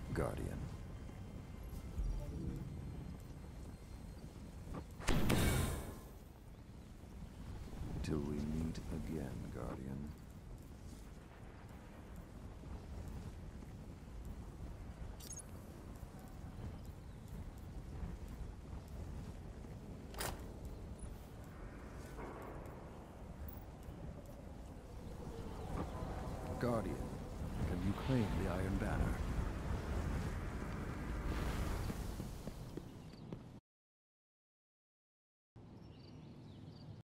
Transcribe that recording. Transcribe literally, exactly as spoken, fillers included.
Guardian. Till we meet again, Guardian. Guardian, can you claim the Iron Banner?